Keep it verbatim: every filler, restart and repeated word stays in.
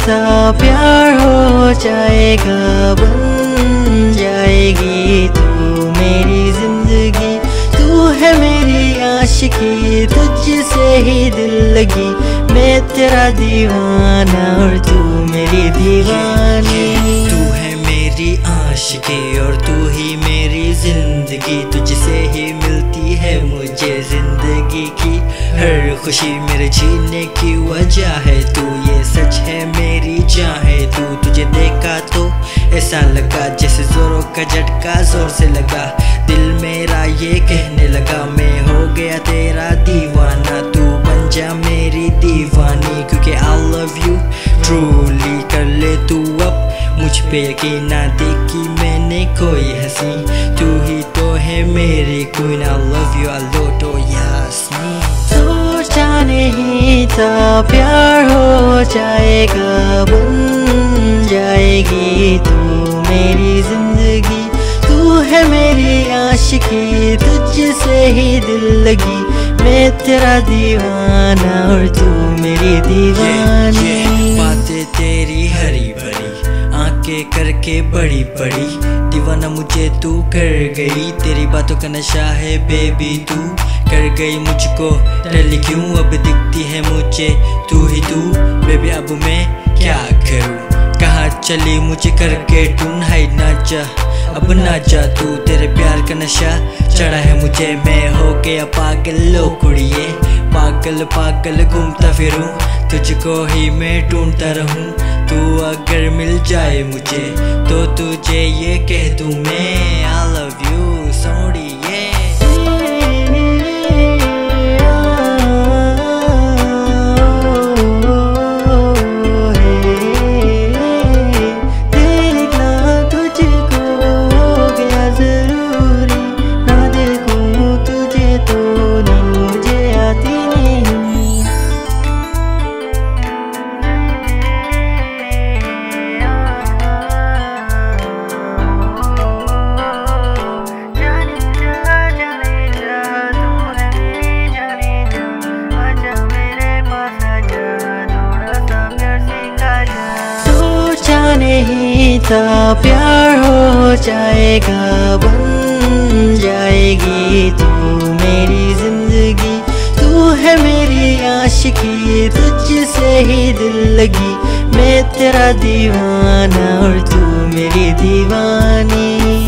था प्यार हो जाएगा, बन जाएगी तू मेरी जिंदगी। तू है मेरी आशिकी, तुझसे ही दिल लगी, मैं तेरा दीवाना और तू मेरी दीवानी। तू है मेरी आशिकी और तू ही मेरी जिंदगी, तुझसे ही मिलती है मुझे जिंदगी की हर खुशी, मेरे जीने की वजह है तू, ये सच है मेरी जान है तू। तुझे देखा तो ऐसा लगा जैसे जोरों का झटका जोर से लगा, दिल मेरा ये कहने लगा मैं हो गया तेरा दीवाना, तू बन जा मेरी दीवानी। क्योंकि आई लव यू ट्रूली, कर ले तू अब मुझ पे यकीन, ना देखी मैंने कोई हंसी, तू ही तो है मेरी queen. I love you a lot Yasmin. सोचा नहीं था प्यार हो जाएगा, बन जाएगी तू मेरी जिंदगी। तू है मेरी आशिकी, तुझसे ही दिल लगी, मैं तेरा दीवाना और तू मेरी दीवानी। बातें तेरी हरी भरी, आंखें करके बड़ी बड़ी, दीवाना मुझे तू कर गई, तेरी बातों का नशा है बेबी, तू कर गई मुझको डरली क्यों, अब दिखती है मुझे तू ही तू बेबी, अब मैं क्या करूं, कहाँ चली मुझे करके ढूंढ, हाय ना जा अब ना जा तू, तेरे प्यार का नशा चढ़ा है मुझे, मैं हो गया पागल लो कुड़िए, पागल पागल घूमता फिरूं, तुझको ही मैं ढूंढता रहूं, तू अगर मिल जाए मुझे तो तुझे ये कह दूं मैं आई लव यू सोनिए। नहीं था प्यार हो जाएगा, बन जाएगी तू मेरी जिंदगी। तू है मेरी आशिकी, तुझसे ही दिल लगी, मैं तेरा दीवाना और तू मेरी दीवानी।